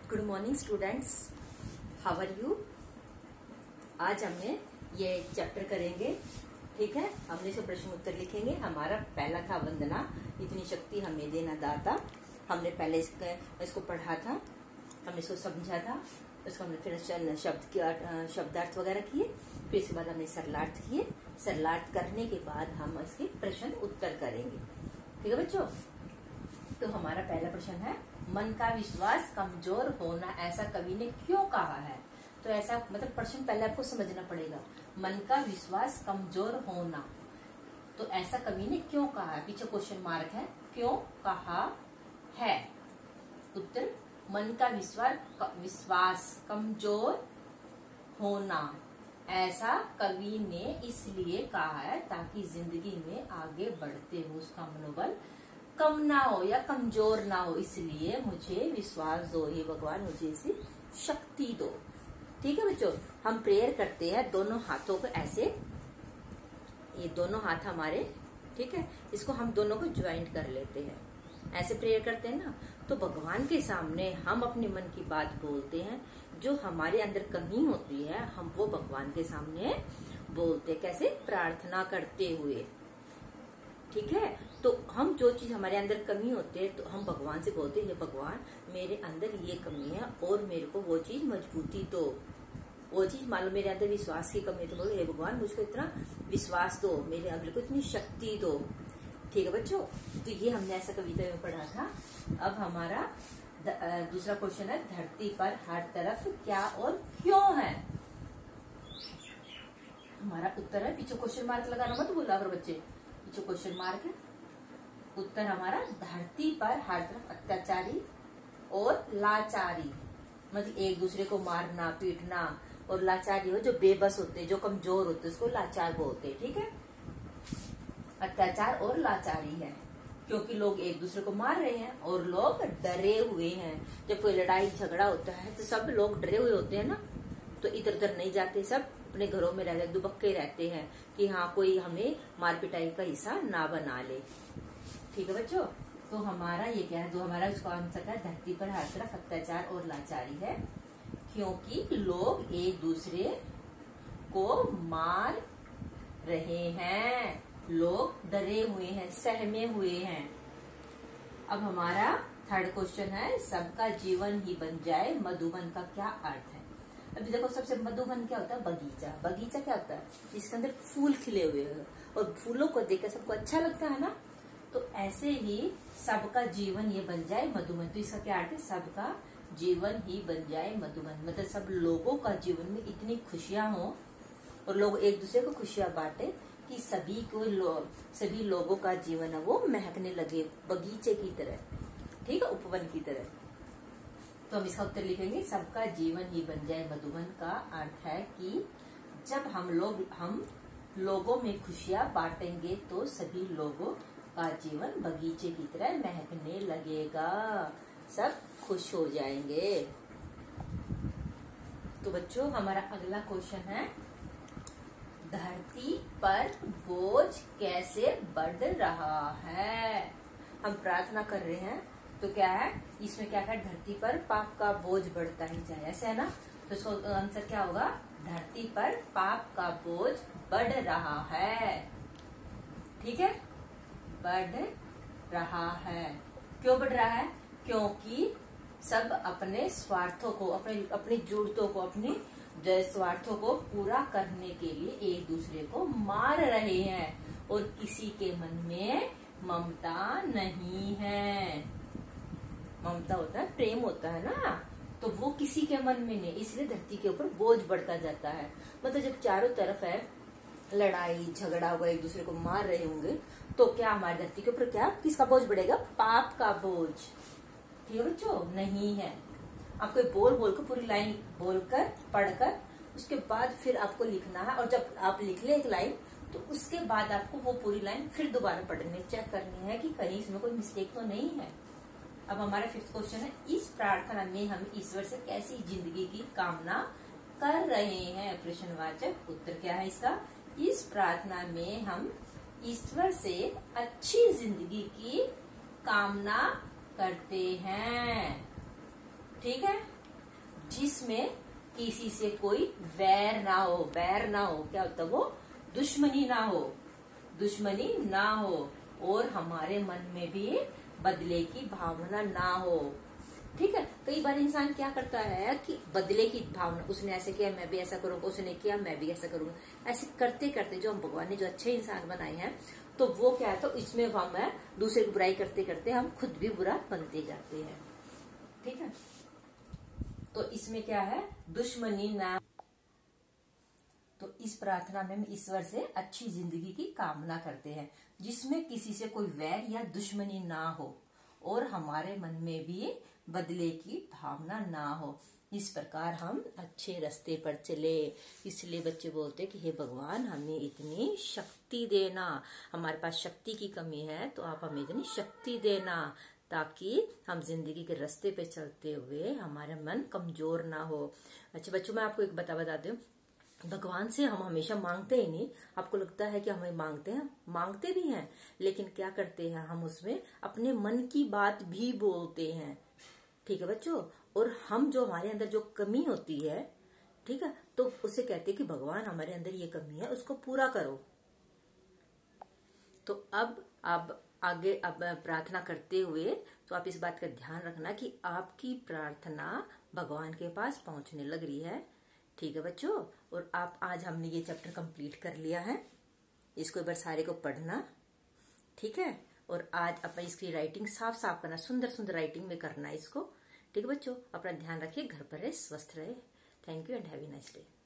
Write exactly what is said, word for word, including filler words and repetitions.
Good morning students, how are you. आज हमने ये चैप्टर करेंगे, ठीक है। हमने इसका प्रश्न उत्तर लिखेंगे। हमारा पहला था वंदना, इतनी शक्ति हमें देना दाता। हमने पहले इसके इसको पढ़ा था, हमने इसको समझा था, उसको हमने फिर शब्द के शब्दार्थ वगैरह किए, फिर इसके बाद हमने सरलार्थ किए। सरलार्थ करने के बाद हम इसके प्रश्न उत्तर करेंगे, ठीक है बच्चों। तो हमारा पहला प्रश्न है, मन का विश्वास कमजोर होना ऐसा कवि ने क्यों कहा है। तो ऐसा मतलब प्रश्न पहले आपको समझना पड़ेगा। मन का विश्वास कमजोर होना, तो ऐसा कवि ने क्यों कहा है। पीछे क्वेश्चन मार्क है, क्यों कहा है। उत्तर, मन का विश्वास विश्वास कमजोर होना ऐसा कवि ने इसलिए कहा है ताकि जिंदगी में आगे बढ़ते हुए उसका मनोबल कम ना हो या कमजोर ना हो, इसलिए मुझे विश्वास दो हे भगवान, मुझे इसी शक्ति दो। ठीक है बच्चों, हम प्रेयर करते हैं दोनों हाथों को ऐसे, ये दोनों हाथ हमारे, ठीक है, इसको हम दोनों को ज्वाइंट कर लेते हैं, ऐसे प्रेयर करते हैं ना। तो भगवान के सामने हम अपने मन की बात बोलते हैं, जो हमारे अंदर कमी होती है हम वो भगवान के सामने बोलते हैं। कैसे? प्रार्थना करते हुए, ठीक है। तो हम जो चीज हमारे अंदर कमी होती है तो हम भगवान से बोलते हैं, ये भगवान मेरे अंदर ये कमी है और मेरे को वो चीज मजबूती दो। वो चीज मान लो मेरे अंदर विश्वास की कमी है तो बोलो हे भगवान मुझको इतना विश्वास दो, मेरे अंदर को इतनी शक्ति दो। ठीक है बच्चों, तो ये हमने ऐसा कविता में पढ़ा था। अब हमारा दूसरा क्वेश्चन है, धरती पर हर तरफ क्या और क्यों है। हमारा उत्तर है, पीछे क्वेश्चन मार्क लगाना मत भूला अगर बच्चे, पीछे क्वेश्चन मार्क है। उत्तर हमारा, धरती पर हर तरफ अत्याचारी और लाचारी, मतलब एक दूसरे को मारना पीटना, और लाचारी हो जो बेबस होते, जो कमजोर होते, उसको लाचार बोलते, ठीक है। अत्याचार और लाचारी है क्योंकि लोग एक दूसरे को मार रहे हैं और लोग डरे हुए हैं। जब कोई लड़ाई झगड़ा होता है तो सब लोग डरे हुए होते हैं ना, तो इधर उधर नहीं जाते, सब अपने घरों में रहते, दुबक्के रहते हैं कि हाँ कोई हमें मार पिटाई का हिस्सा ना बना ले। ठीक है बच्चों, तो हमारा ये क्या है, जो हमारा इसका आंसर है, धरती पर हर तरफ अत्याचार और लाचारी है क्योंकि लोग एक दूसरे को मार रहे हैं, लोग डरे हुए हैं, सहमे हुए हैं। अब हमारा थर्ड क्वेश्चन है, सबका जीवन ही बन जाए मधुबन का क्या अर्थ है। अभी देखो, सबसे मधुबन क्या होता है, बगीचा। बगीचा क्या होता है, जिसके अंदर फूल खिले हुए हैं और फूलों को देखकर सबको अच्छा लगता है ना। तो ऐसे ही सबका जीवन ये बन जाए मधुबन, तो इसका क्या अर्थ है, सबका जीवन ही बन जाए मधुबन, मतलब सब लोगों का जीवन में इतनी खुशियां हो और लोग एक दूसरे को खुशियां बांटे कि सभी को लो, सभी लोगों का जीवन है वो महकने लगे बगीचे की तरह, ठीक है, उपवन की तरह। तो हम इसका उत्तर लिखेंगे, सबका जीवन ही बन जाए मधुबन का अर्थ है कि जब हम लोग हम लोगों में खुशियां बांटेंगे तो सभी लोगों का जीवन बगीचे की तरह महकने लगेगा, सब खुश हो जाएंगे। तो बच्चों, हमारा अगला क्वेश्चन है, धरती पर बोझ कैसे बढ़ रहा है। हम प्रार्थना कर रहे हैं तो क्या है, इसमें क्या है, धरती पर पाप का बोझ बढ़ता ही जाए, ऐसे है ना। तो इसका आंसर क्या होगा, धरती पर पाप का बोझ बढ़ रहा है, ठीक है, बढ़ रहा है। क्यों बढ़ रहा है, क्योंकि सब अपने स्वार्थों को, अपने अपनी जरूरतों को, अपनी स्वार्थों को पूरा करने के लिए एक दूसरे को मार रहे हैं और किसी के मन में ममता नहीं है। ममता होता है, प्रेम होता है ना, तो वो किसी के मन में नहीं, इसलिए धरती के ऊपर बोझ बढ़ता जाता है। मतलब जब चारों तरफ है लड़ाई झगड़ा हुआ, एक दूसरे को मार रहे होंगे, तो क्या हमारी धरती के ऊपर क्या किसका बोझ बढ़ेगा, पाप का बोझ, ठीक है बच्चों, नहीं है। आपको बोल बोल कर पूरी लाइन बोलकर पढ़कर उसके बाद फिर आपको लिखना है, और जब आप लिख ले एक लाइन तो उसके बाद आपको वो पूरी लाइन फिर दोबारा पढ़नी, चेक करनी है कि कहीं इसमें कोई मिस्टेक तो नहीं है। अब हमारा फिफ्थ क्वेश्चन है, इस प्रार्थना में हम ईश्वर से कैसी जिंदगी की कामना कर रहे हैं। प्रश्नवाचक उत्तर क्या है इसका, इस प्रार्थना में हम ईश्वर से अच्छी जिंदगी की कामना करते हैं, ठीक है। जिसमें किसी से कोई वैर ना हो। वैर ना हो क्या होता है वो? दुश्मनी ना हो, दुश्मनी ना हो, और हमारे मन में भी बदले की भावना ना हो। ठीक है। कई बार इंसान क्या करता है कि बदले की भावना, उसने ऐसे किया मैं भी ऐसा करूंगा, उसने किया मैं भी ऐसा करूंगा, ऐसे करते करते जो हम भगवान ने जो अच्छे इंसान बनाए हैं, तो वो क्या है, तो इसमें हम है दूसरे की बुराई करते करते हम खुद भी बुरा बनते जाते हैं। ठीक है। तो इसमें क्या है? दुश्मनी ना। तो इस प्रार्थना में हम ईश्वर से अच्छी जिंदगी की कामना करते हैं, जिसमें किसी से कोई वैर या दुश्मनी ना हो, और हमारे मन में भी बदले की भावना ना हो। इस प्रकार हम अच्छे रास्ते पर चले। इसलिए बच्चे बोलते कि हे भगवान, हमें इतनी शक्ति देना, हमारे पास शक्ति की कमी है, तो आप हमें इतनी शक्ति देना ताकि हम जिंदगी के रास्ते पे चलते हुए हमारा मन कमजोर ना हो। अच्छा बच्चों, मैं आपको एक बता बता दूं, भगवान से हम हमेशा मांगते ही नहीं। आपको लगता है कि हमें मांगते हैं, मांगते भी हैं, लेकिन क्या करते हैं हम उसमें अपने मन की बात भी बोलते हैं। ठीक है बच्चों। और हम जो हमारे अंदर जो कमी होती है, ठीक है, तो उसे कहते हैं कि भगवान हमारे अंदर ये कमी है, उसको पूरा करो। तो अब आप आगे अब प्रार्थना करते हुए तो आप इस बात का ध्यान रखना कि आपकी प्रार्थना भगवान के पास पहुंचने लग रही है। ठीक है बच्चों। और आप आज हमने ये चैप्टर कंप्लीट कर लिया है, इसको एक बार सारे को पढ़ना। ठीक है। और आज अपन इसकी राइटिंग साफ साफ करना, सुंदर सुंदर राइटिंग में करना इसको। ठीक है बच्चों। अपना ध्यान रखिए, घर पर रहे, स्वस्थ रहे। Thank you and have a nice day.